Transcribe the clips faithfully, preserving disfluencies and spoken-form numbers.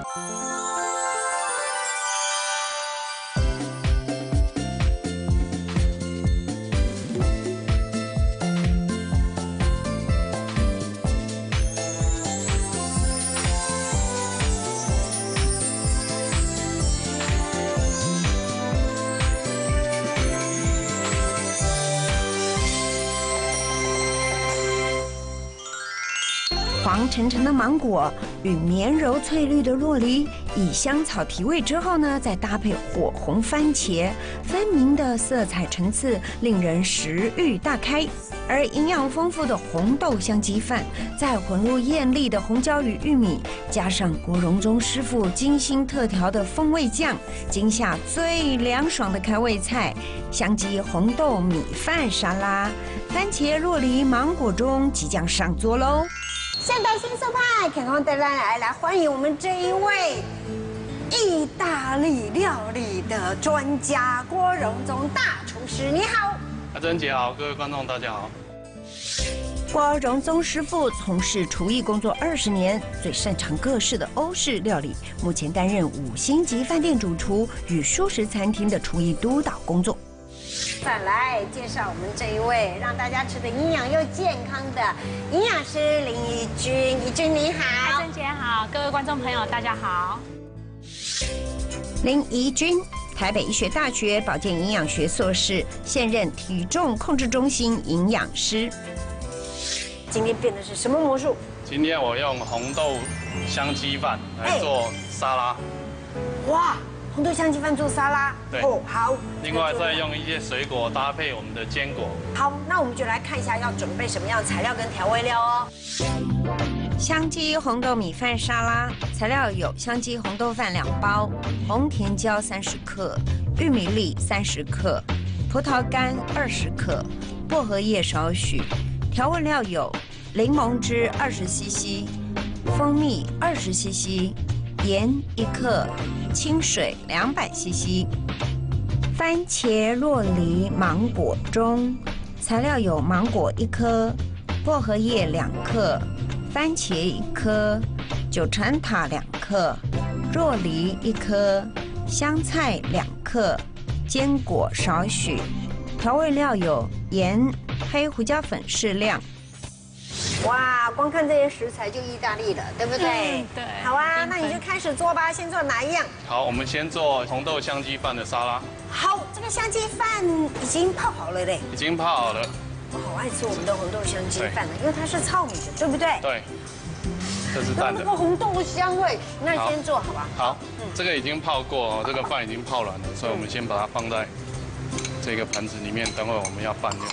黄澄澄的芒果与绵柔翠绿的酪梨，以香草提味之后呢，再搭配火红番茄，分明的色彩层次令人食欲大开。而营养丰富的红豆香鸡饭，再混入艳丽的红椒与玉米，加上郭荣宗师傅精心特调的风味酱，今夏最凉爽的开胃菜——香鸡红豆米饭沙拉，番茄、酪梨、芒果中即将上桌喽！ 现代新色派，健康带来来欢迎我们这一位意大利料理的专家郭荣宗大厨师，你好。 阿珍姐好，各位观众大家好。 郭荣宗师傅从事厨艺工作二十年，最擅长各式的欧式料理，目前担任五星级饭店主厨与素食餐厅的厨艺督导工作。 再来介绍我们这一位让大家吃的营养又健康的营养师林怡君，怡君你好。 阿珍姐好，各位观众朋友大家好。 林怡君，台北医学大学保健营养学硕士，现任体重控制中心营养师。 今天变的是什么魔术？ 今天我用红豆香鸡饭来做沙拉。 哇！红豆香鸡饭做沙拉， 对， 哦，好。 另外再用一些水果搭配我们的坚果。 好，那我们就来看一下要准备什么样的材料跟调味料哦。 香鸡红豆米饭沙拉材料有香鸡红豆饭两包，红甜椒三十克，玉米粒三十克，葡萄干二十克，薄荷叶少许。调味料有柠檬汁二十 C C， 蜂蜜二十 C C。盐一克，清水两百 C C， 番茄、酪梨、芒果中，材料有芒果一颗，薄荷叶两克，番茄一颗，九层塔两克，酪梨一颗，香菜两克，坚果少许。调味料有盐、黑胡椒粉适量。 哇，光看这些食材就意大利了，对不对？ 嗯、对。 好啊，那你就开始做吧。先做哪一样？ 好，我们先做红豆香鸡饭的沙拉。 好，这个香鸡饭已经泡好了嘞。 已经泡好了。 我好爱吃我们的红豆香鸡饭的，因为它是糙米的，对不对？ 对。这是蛋的。 那个红豆香味，那你先做好吧。 好，嗯、这个已经泡过哦，这个饭已经泡软了，所以我们先把它放在这个盘子里面，等会我们要拌用。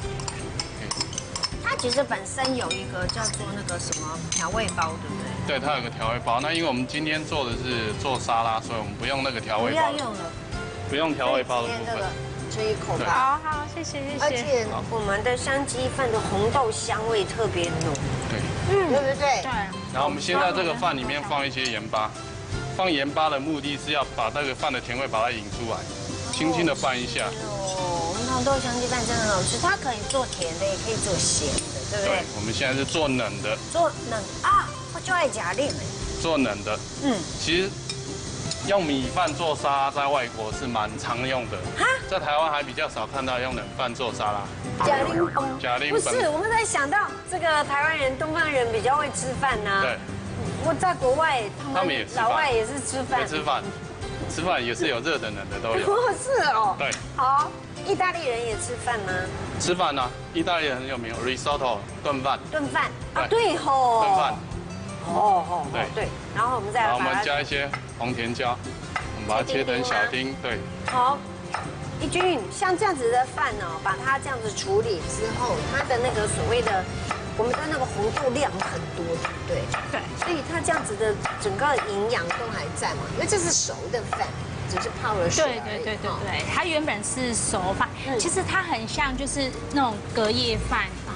它其实本身有一个叫做那个什么调味包，对不对？ 对，它有个调味包。那因为我们今天做的是做沙拉，所以我们不用那个调味包。 不要用了， 不用调味包的部分。 吃一口吧。 好好，谢谢谢谢。 而且我们的香鸡饭的红豆香味特别浓。 对。 嗯，对不对？ 对。 然后我们先在这个饭里面放一些盐巴，放盐巴的目的是要把那个饭的甜味把它引出来，轻轻的拌一下。 红豆香鸡饭真的很好吃，它可以做甜的，也可以做咸的，对不对？ 对，我们现在是做冷的。 做冷啊，我就爱加冷。 做冷的，嗯，其实用米饭做沙拉在外国是蛮常用的，在台湾还比较少看到用冷饭做沙拉。 假令崩， 假令不是，我们在想到这个台湾人、东方人比较会吃饭呢。对。我在国外，他们老外也是吃饭。 会吃饭，吃饭也是有热的、冷的都有。 是哦。 对。 好。意大利人也吃饭吗？ 吃饭呢，意大利人很有名 ，risotto 炖饭。 炖饭啊，对吼。 炖饭。 哦哦，对对。然后我们再然后我们加一些红甜椒，我们把它切成小丁，对。 好，怡君，像这样子的饭哦，把它这样子处理之后，它的那个所谓的我们的那个红豆量很多，对不对？ 对。 所以它这样子的整个营养都还在嘛，因为这是熟的饭。只是泡了水。 对对对对对，它原本是熟饭，其实它很像就是那种隔夜饭，然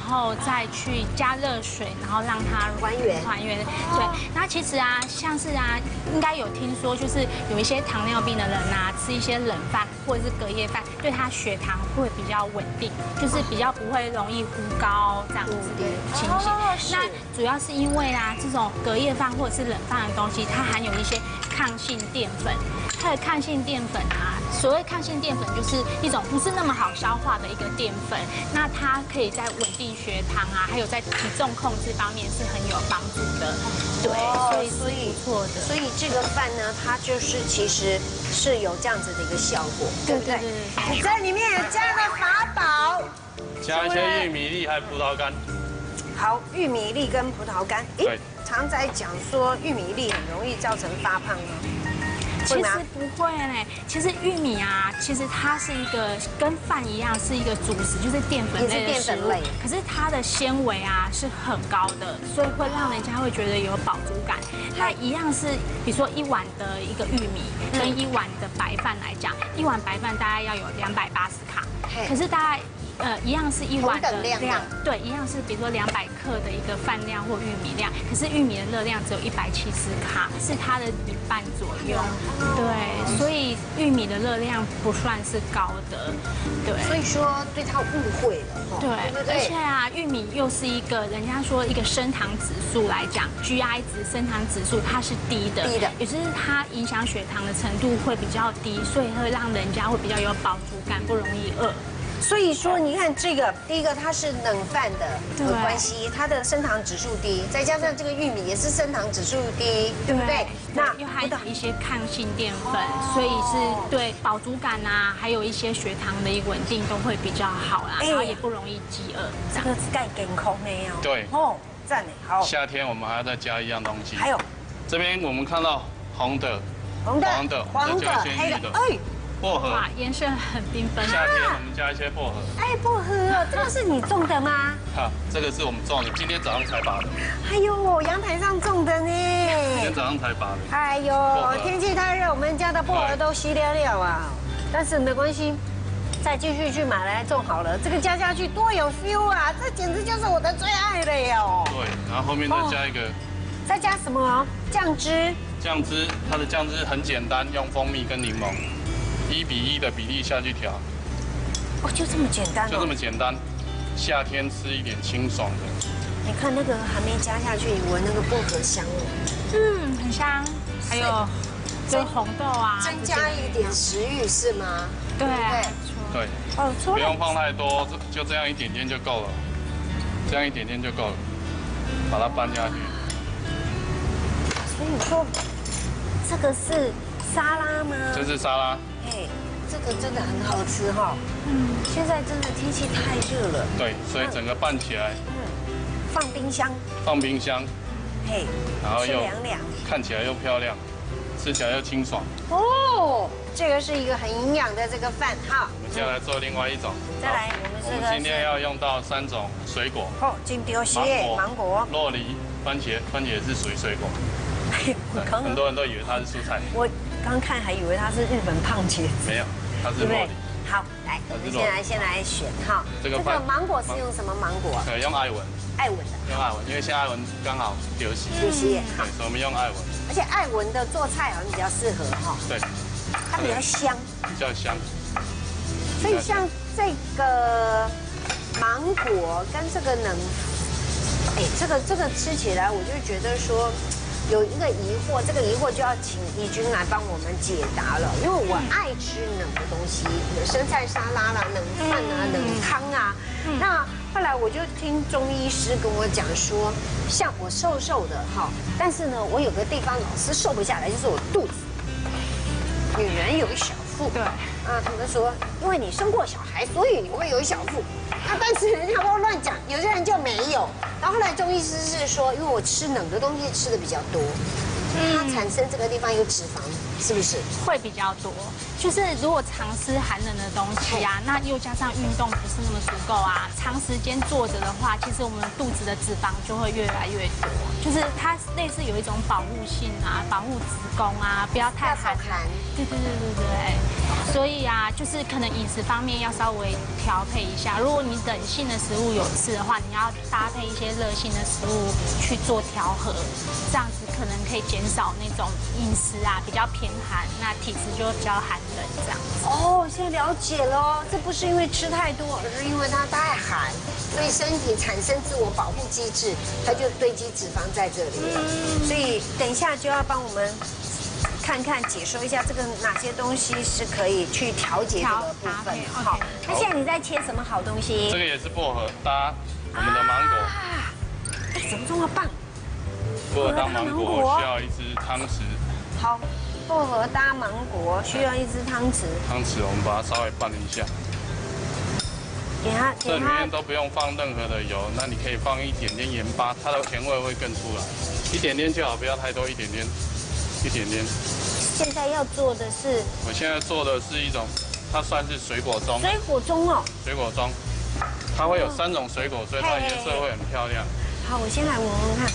后再去加热水，然后让它还原还原。对，那其实啊，像是啊，应该有听说，就是有一些糖尿病的人啊，吃一些冷饭或者是隔夜饭，对他血糖会比较稳定，就是比较不会容易忽高这样子的情形。那主要是因为啊，这种隔夜饭或者是冷饭的东西，它含有一些抗性淀粉。它的抗性淀粉啊，所谓抗性淀粉就是一种不是那么好消化的一个淀粉，那它可以在稳定血糖啊，还有在体重控制方面是很有帮助的。对，所以是不错的。 所以这个饭呢，它就是其实是有这样子的一个效果，对不对？你在里面也加了法宝， 加一些玉米粒还有葡萄干。 好，玉米粒跟葡萄干， 对， 常在讲说玉米粒很容易造成发胖吗？ 其实不会嘞，其实玉米啊，其实它是一个跟饭一样，是一个主食，就是淀粉类的食物。可是它的纤维啊是很高的，所以会让人家会觉得有饱足感。它一样是，比如说一碗的一个玉米跟一碗的白饭来讲，一碗白饭大概要有两百八十卡，可是大概。呃，一样是一碗的量，对，一样是比如说两百克的一个饭量或玉米量，可是玉米的热量只有一百七十卡，是它的一半左右，对，所以玉米的热量不算是高的，对， 所以说对它误会了， 对，而且啊，玉米又是一个人家说一个升糖指数来讲 ，G I 值升糖指数它是低的， 低的， 也就是它影响血糖的程度会比较低，所以会让人家会比较有饱足感，不容易饿。 所以说，你看这个，第一个它是冷饭的关系，它的升糖指数低，再加上这个玉米也是升糖指数低，对不对？ 那又含有一些抗性淀粉，所以是对饱足感啊，还有一些血糖的一个稳定都会比较好啦，然后也不容易饥饿。 这个是盖健康的哦。 对。 哦，赞的，好。 夏天我们还要再加一样东西。 还有， 这边我们看到红的、 红的、 黄的、 黄的、黑的，哎。 薄荷， 哇，颜色很缤纷。 夏天我们加一些薄荷。 哎，薄荷哦，这个是你种的吗？ 啊，这个是我们种的，今天早上才拔的。 哎呦，阳台上种的呢。 今天早上才拔的。 哎呦，天气太热，我们家的薄荷都稀了了啊。但是没关系，再继续去买来种好了。这个加下去多有 feel 啊！这简直就是我的最爱了哟。 对，然后后面再加一个。 再加什么？酱汁。 酱汁，它的酱汁很简单，用蜂蜜跟柠檬。一比一的比例下去调， 哦，就这么简单， 就这么简单。夏天吃一点清爽的。 你看那个还没加下去，你闻那个薄荷香哦， 嗯，很香。还有就红豆啊， 增加一点食欲是吗？ 对对。 哦， 不用放太多，就这样一点点就够了，这样一点点就够了，把它拌下去。 所以你说这个是沙拉吗？ 这是沙拉。 哎，这个真的很好吃哈。嗯，现在真的天气太热了。 对，所以整个拌起来。嗯。 放冰箱。放冰箱。 嘿。 然后又凉凉， 看起来又漂亮，吃起来又清爽。 哦，这个是一个很营养的这个饭哈。 我们接下来做另外一种。 再来，我们这个。 我们今天要用到三种水果。 哦，金丢蟹、芒果、 洛梨、番茄，番茄也是属于水果。很多人都以为它是蔬菜。 我刚看还以为它是日本胖茄子。 没有，它是洛梨。 好，来，我们先来先来选哈。 这个芒果是用什么芒果？ 对，用爱文。 爱文的。 用爱文，因为现在爱文刚好流行。 流行耶。 对，所以我们用爱文。 而且爱文的做菜好像比较适合哈。 对。 它比较香。 比较香。 所以像这个芒果跟这个能，哎，这个这个吃起来我就觉得说。有一个疑惑，这个疑惑就要请怡君来帮我们解答了，因为我爱吃冷的东西，有生菜沙拉啦、冷饭啊、冷汤啊。那后来我就听中医师跟我讲说，像我瘦瘦的哈，但是呢，我有个地方老是瘦不下来，就是我肚子。女人有一小腹， 对， 啊，他们说，因为你生过小孩，所以你会有一小腹。啊，但是人家都乱讲，有些人就没有。然后后来中医师是说，因为我吃冷的东西吃的比较多， 它产生这个地方有脂肪，是不是？ 会比较多。就是如果常吃寒冷的东西啊，那又加上运动不是那么足够啊，长时间坐着的话，其实我们肚子的脂肪就会越来越多。就是它类似有一种保护性啊，保护子宫啊，不要太寒。对对对对对。所以啊，就是可能饮食方面要稍微调配一下。如果你冷性的食物有吃的话，你要搭配一些热性的食物去做调和，这样子可能可以减少那种饮食啊比较偏寒，那体质就会比较寒冷这样子。 哦，现在了解了，这不是因为吃太多，而是因为它太寒，所以身体产生自我保护机制，它就堆积脂肪在这里了。 所以等一下就要帮我们看看解说一下这个哪些东西是可以去调节这个部分。好，那现在你在切什么好东西？ 这个也是薄荷搭我们的芒果。 哎，怎么这么棒？ 薄荷搭芒果需要一只汤匙。 好，薄荷搭芒果需要一只汤匙。 汤匙我们把它稍微拌一下。 给它， 这里面都不用放任何的油，那你可以放一点点盐巴，它的甜味会更出来。一点点就好，不要太多，一点点，一点点。 现在要做的是， 我现在做的是一种，它算是水果盅。 水果盅哦。 水果盅，它会有三种水果，所以它的颜色会很漂亮。 好，我先来闻闻看。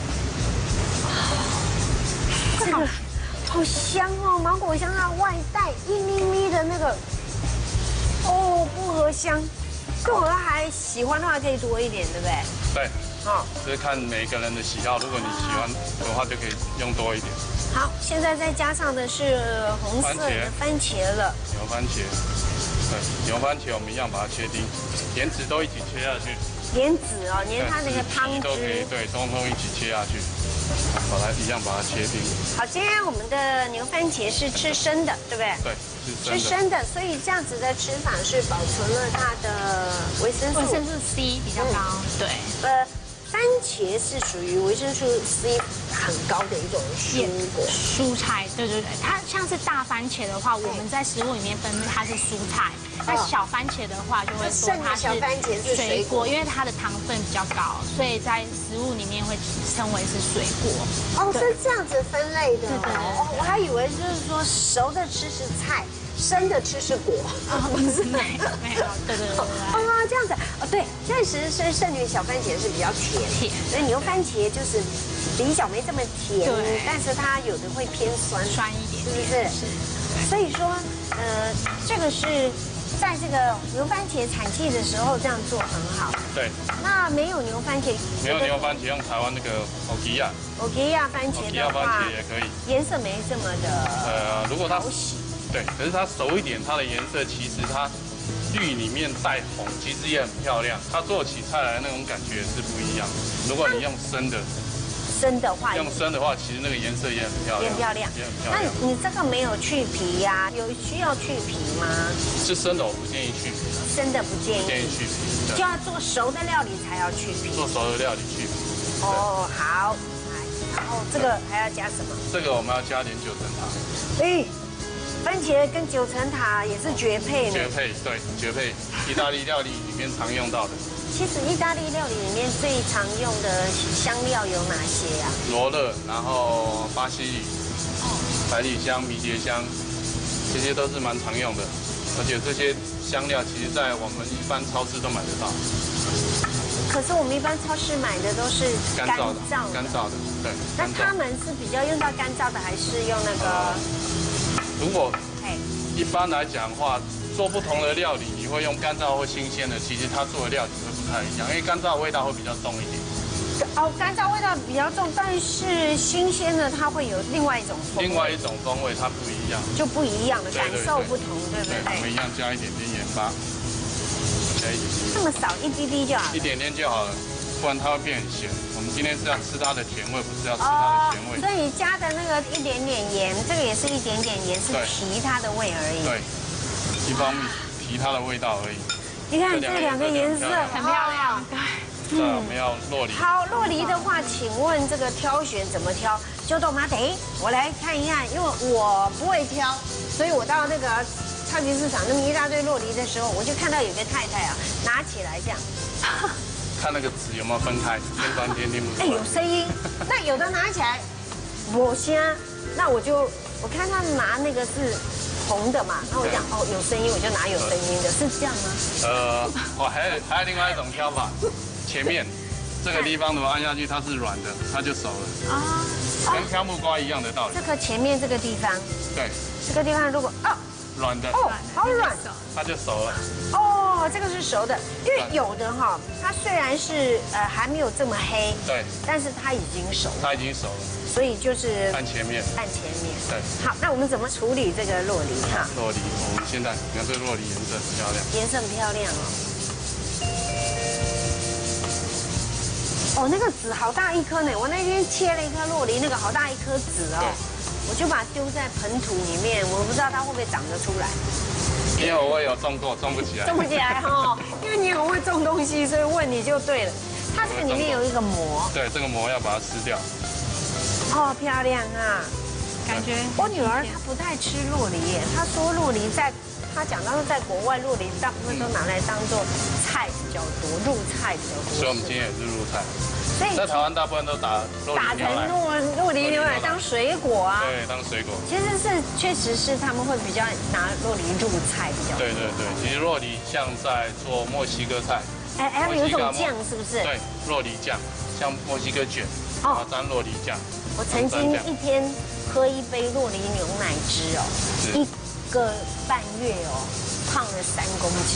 这个好香哦，芒果香它外带一咪咪的那个，哦，薄荷香。薄荷还喜欢的话可以多一点，对不对？ 对。 好， 就是看每个人的喜好，如果你喜欢的话，就可以用多一点。 好，现在再加上的是红色的番茄了。 牛番茄，对，牛番茄我们一样把它切丁，莲子都一起切下去。 莲子哦，连它那个汤汁都可以，对，通通一起切下去，把它一样把它切丁。 好，今天我们的牛番茄是吃生的，对不对？ 对， 吃生的，所以这样子的吃法是保存了它的维生素， 维生素 C 比较高，对。 呃。番茄是属于维生素 C 很高的一种蔬果蔬菜，对对对，它像是大番茄的话，我们在食物里面分它是蔬菜，那小番茄的话就会说它是水果，因为它的糖分比较高，所以在食物里面会称为是水果。 哦，是这样子分类的。 对对哦，我还以为就是说熟的吃是菜。生的吃是果， 不是没有没有，对对对。 哦，这样子，哦对，确实是圣女小番茄是比较甜， 甜， 所以牛番茄就是比较没这么甜，但是它有的会偏酸， 酸一点， 是不是？是。所以说，呃，这个是在这个牛番茄产季的时候这样做很好。 对。 那没有牛番茄， 没有牛番茄用台湾那个欧吉亚， 欧吉亚番茄的话， 番茄也可以， 颜色没这么的， 呃，如果它对，可是它熟一点，它的颜色其实它绿里面带红，其实也很漂亮。它做起菜来那种感觉是不一样。如果你用生的， 生的话， 用生的话，其实那个颜色也很漂亮， 也很漂亮， 也很漂亮。 那你这个没有去皮呀？有需要去皮吗？ 是生的，我不建议去皮。 生的不建议， 不建议去皮， 就要做熟的料理才要去皮。 做熟的料理去皮。 哦，好。然后这个还要加什么？ 这个我们要加点九层塔。 哎。番茄跟九层塔也是绝配呢。 绝配，对，绝配。意大利料理里面常用到的。 其实意大利料理里面最常用的香料有哪些呀？ 罗勒，然后巴西里、百里香、迷迭香，这些都是蛮常用的。而且这些香料其实在我们一般超市都买得到。 可是我们一般超市买的都是干燥的， 干燥的，对。 那他们是比较用到干燥的，还是用那个？ 如果一般来讲的话，做不同的料理，你会用干燥或新鲜的，其实它做的料理会不太一样，因为干燥的味道会比较重一点。 哦，干燥味道比较重，但是新鲜的它会有另外一种风味。 另外一种风味它不一样， 就不一样的感受不同，对不对？ 我们一样加一点点盐巴，加一点点。 这么少一滴滴就好了。 一点点就好了。不然它会变很咸。我们今天是要吃它的甜味，不是要吃它的咸味。 所以加的那个一点点盐，这个也是一点点盐，是提它的味而已。 对，一方面提它的味道而已。 你看这两个颜色很漂亮，对。 嗯，我们要洛梨。 好，洛梨的话，请问这个挑选怎么挑？就豆麻得，我来看一看，因为我不会挑，所以我到那个超级市场那么一大堆洛梨的时候，我就看到有个太太啊，拿起来这样。 看那个籽有没有分开，听半天听不出来。 哎，有声音。那有的拿起来， 我先，那我就我看他拿那个是红的嘛，那我讲哦有声音我就拿有声音的，是这样吗？ 呃，我还有还有另外一种挑法，前面这个地方如果按下去它是软的，它就熟了。啊，跟挑木瓜一样的道理。 这个前面这个地方， 对， 这个地方如果哦软的， 哦好软， 它就熟了。 哦，这个是熟的，因为有的哈，它虽然是呃还没有这么黑， 对， 但是它已经熟了， 它已经熟了， 所以就是按前面， 按前面。 对， 好，那我们怎么处理这个洛梨哈？ 洛梨，我们现在你看这个洛梨颜色很漂亮， 颜色很漂亮哦。哦，那个籽好大一颗呢！我那天切了一颗洛梨，那个好大一颗籽哦，我就把它丢在盆土里面，我不知道它会不会长得出来。 因为我有种过，种不起来。 种不起来哈，因为你很会种东西，所以问你就对了。它这个里面有一个膜， 对，这个膜要把它撕掉。 哦，漂亮啊！ 感觉我女儿她不太吃洛梨耶，她说洛梨在，她讲到在国外洛梨大部分都拿来当做菜比较多，入菜比较多。 所以我们今天也是入菜。 所以在台湾大部分都打洛梨打成牛奶， 洛洛梨牛奶当水果啊。 对，当水果。 其实是确实是他们会比较拿洛梨入菜比较多。 对对对，其实洛梨像在做墨西哥菜。 哎哎，有一种酱是不是？ 对，洛梨酱，像墨西哥卷，然后沾洛梨酱。 我曾经一天喝一杯洛梨牛奶汁哦，一个半月哦，胖了三公斤。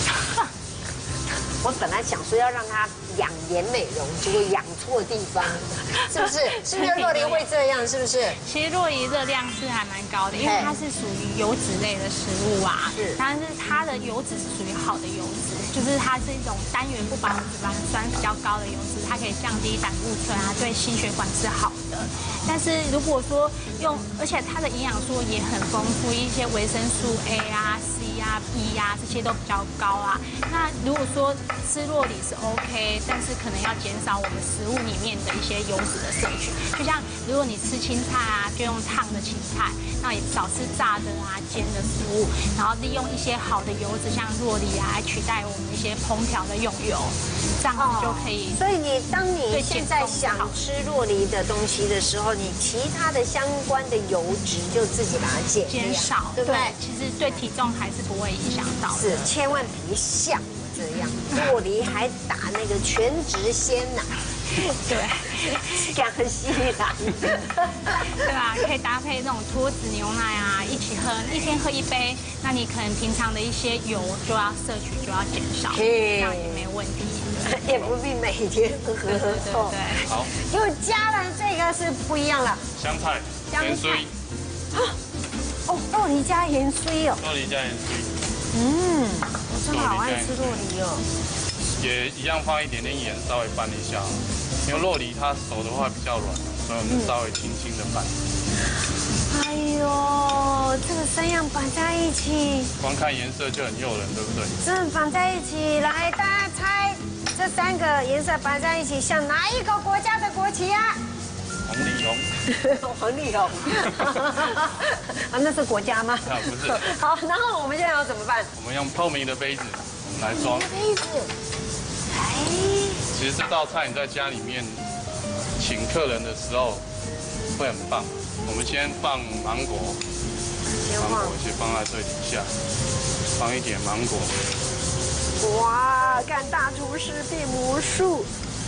我本来想说要让它养颜美容，结果养错地方，是不是？是不是洛梨会这样？是不是？ 其实洛梨热量是还蛮高的，因为它是属于油脂类的食物啊。是。但是它的油脂是属于好的油脂，就是它是一种单元不饱和脂肪酸比较高的油脂，它可以降低胆固醇啊，对心血管是好的。但是如果说用，而且它的营养素也很丰富，一些维生素 A 啊、C 啊、E 啊这些都比较高啊。那如果说吃洛梨是 OK， 但是可能要减少我们食物里面的一些油脂的摄取。就像如果你吃青菜啊，就用烫的青菜，那也少吃炸的啊、煎的食物，然后利用一些好的油脂，像洛梨啊，来取代我们一些烹调的用油，这样子就可以。 所以你当你现在想吃洛梨的东西的时候，你其他的相关的油脂就自己把它减减少，对不对？其实对体重还是不会影响到的。 是，千万别像这样，洛梨还打那个全脂鲜奶。 对， 养细啦， 对吧？可以搭配那种脱脂牛奶啊，一起喝，一天喝一杯，那你可能平常的一些油就要摄取就要减少，这样也没问题。 也不必每天喝。对对对。 好。 又加了这个是不一样了， 香菜、盐水。 哦，洛梨加盐水哦。 洛梨加盐水。 嗯，我真的好爱吃洛梨哦。 也一样放一点点盐，稍微拌一下，因为洛梨它熟的话比较软，所以我们稍微轻轻的拌。 哎呦，这个三样摆在一起， 光看颜色就很诱人，对不对？ 真的放在一起，来大家猜，这三个颜色摆在一起像哪一个国家的国旗啊？ 黄丽红。 黄丽红。啊，那是国家吗？ 啊，不是。 好，然后我们现在要怎么办？ 我们用透明的杯子来装。 杯子。哎。 其实这道菜你在家里面请客人的时候会很棒。我们先放芒果，芒果先放在最底下，放一点芒果。 哇，看大厨师变魔术！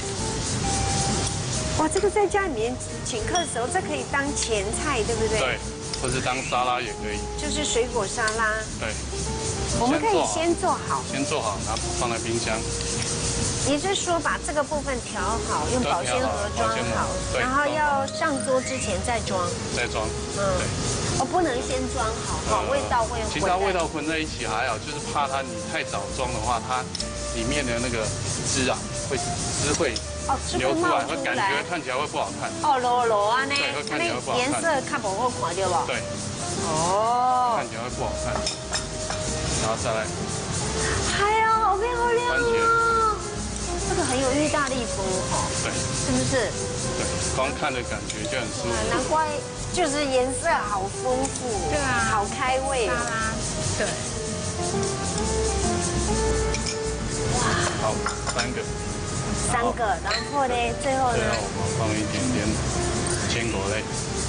哇，这个在家里面请客的时候，这可以当前菜，对不对？ 对，或是当沙拉也可以。 就是水果沙拉。 对。 我们可以先做好。 先做好，然后放在冰箱。 也就是说，把这个部分调好，用保鲜盒装好，然后要上桌之前再装。 再装。嗯。对。 哦，不能先装好，哈，味道会混。 其实它味道混在一起还好，就是怕它你太早装的话，它里面的那个汁啊会汁会流出来，会感觉看起来会不好看。 哦，罗罗啊呢？ 对，会看起来会不好看。 颜色看不好看对吧？ 对。 哦。 看起来会不好看。然后再来。 哎呀，好漂亮啊！这个很有意大利风哈， 对， 是不是？ 对，光看的感觉就很舒服。 难怪就是颜色好丰富， 对啊， 好开胃沙拉，对。 哇， 好，三个。 三个，然后呢，最后呢？ 最后我们放一点点前坚果类，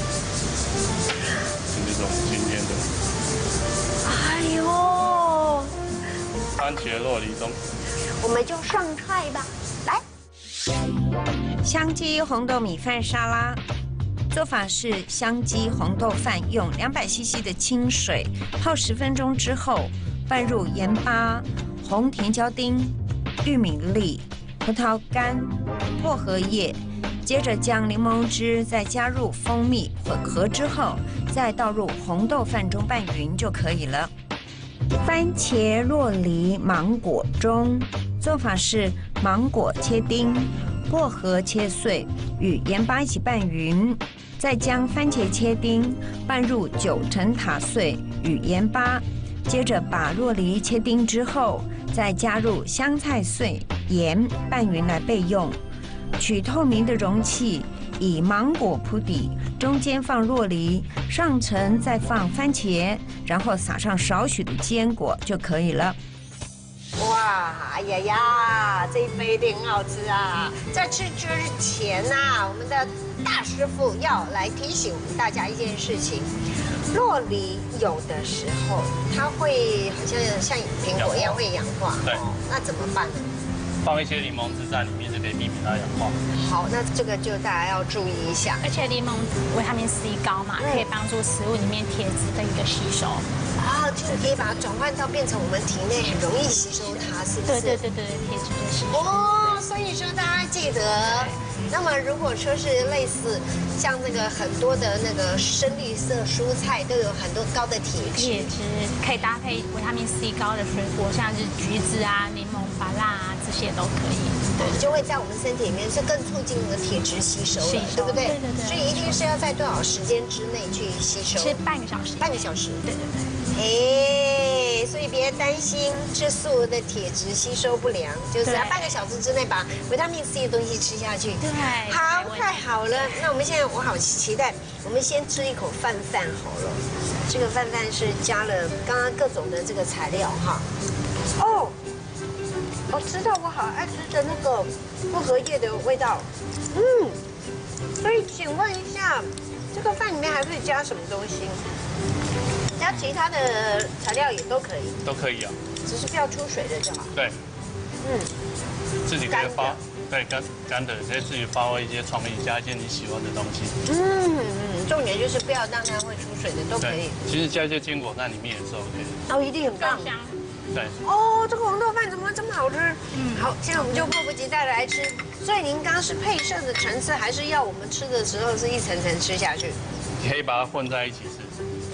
就是我们今天的。 哎呦， 番茄洛梨中， 我们就上菜吧，来。 香鸡红豆米饭沙拉，做法是香鸡红豆饭用两百 C C 的清水泡十分钟之后，拌入盐巴、红甜椒丁、玉米粒、葡萄干、薄荷叶，接着将柠檬汁再加入蜂蜜混合之后，再倒入红豆饭中拌匀就可以了。番茄洛梨芒果中，做法是芒果切丁，薄荷切碎，与盐巴一起拌匀，再将番茄切丁拌入九层塔碎与盐巴，接着把洛梨切丁之后，再加入香菜碎、盐拌匀来备用。取透明的容器，以芒果铺底，中间放洛梨，上层再放番茄，然后撒上少许的坚果就可以了。 哇，哎呀呀，这一杯一定很好吃啊！在吃之前呐、啊，我们的大师傅要来提醒我们大家一件事情：洛梨有的时候它会好像像苹果一样会氧化， 对， 那怎么办呢？ 放一些柠檬汁在里面就可以避免它氧化。 好，那这个就大家要注意一下。 而且柠檬维他命 C 高嘛，可以帮助食物里面铁质的一个吸收。 啊，就是可以把它转换到变成我们体内很容易吸收它，是不是？ 对对对对，铁质的吸收。 哦，所以说大家记得，那么如果说是类似像那个很多的那个深绿色蔬菜都有很多高的铁质， 铁质可以搭配维他命 C 高的水果，像是橘子啊、柠檬、芭乐啊这些都可以。 对，就会在我们身体里面是更促进我们的铁质吸收了， 吸收对不对？ 对对对。 所以一定是要在多少时间之内去吸收？ 是半个小时。 半个小时。 对对对。 哎，所以别担心吃素的铁质吸收不良，就是要半个小时之内把维他命 C 的东西吃下去。 对， 好，太好了。那我们现在我好期待，我们先吃一口饭饭好了。这个饭饭是加了刚刚各种的这个材料哈。哦，我知道我好爱吃的那个薄荷叶的味道。嗯，所以请问一下，这个饭里面还可以加什么东西？加其他的材料也都可以， 都可以啊， 只是不要出水的就好。 对， 嗯， 自己可以发，对干干的，可以自己发挥一些创意，加一些你喜欢的东西。 嗯嗯，重点就是不要让它会出水的都可以。 其实加一些坚果在里面也是 OK 的。 哦，一定很棒。 香。 对。 哦，这个红豆饭怎么会这么好吃？嗯，好，现在我们就迫不及待的来吃。所以您刚刚是配色的层次，还是要我们吃的时候是一层层吃下去？ 你可以把它混在一起吃。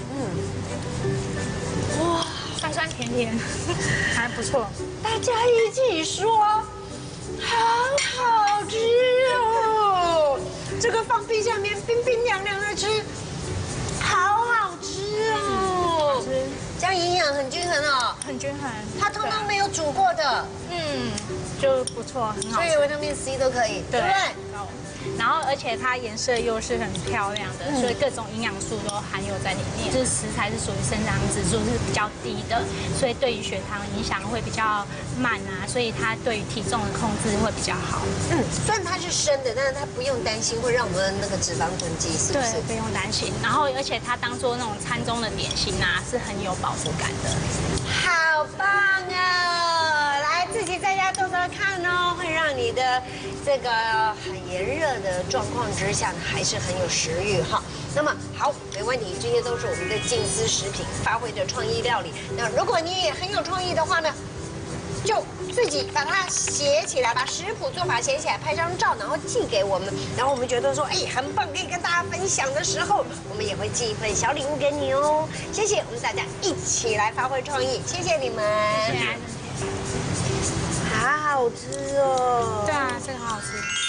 哇，酸酸甜甜，还不错。 大家一起说，好好吃哦！这个放冰箱里面冰冰凉凉的吃，好好吃哦！ 吃， 这样营养很均衡哦， 很均衡。 它通通没有煮过的， 嗯，就不错，很好所以维他命 C 都可以，对不对？ 然后，而且它颜色又是很漂亮的，所以各种营养素都含有在里面。就是食材是属于生长指数是比较低的，所以对于血糖影响会比较慢啊，所以它对于体重的控制会比较好。 嗯，虽然它是生的，但是它不用担心会让我们那个脂肪囤积，是不是？ 对，不用担心。然后，而且它当做那种餐中的点心啊，是很有饱足感的。 好棒啊！来，自己在家做做看哦，会让你的这个很炎热的状况之下，还是很有食欲哈。那么好，没问题，这些都是我们的静思食品发挥的创意料理。那如果你也很有创意的话呢，就自己把它写起来，把食谱做法写起来，拍张照，然后寄给我们。然后我们觉得说，哎，很棒，可以跟大家分享的时候，我们也会寄一份小礼物给你哦。谢谢，我们大家一起来发挥创意，谢谢你们。 谢谢。 好好吃哦。 对啊，这个好好吃。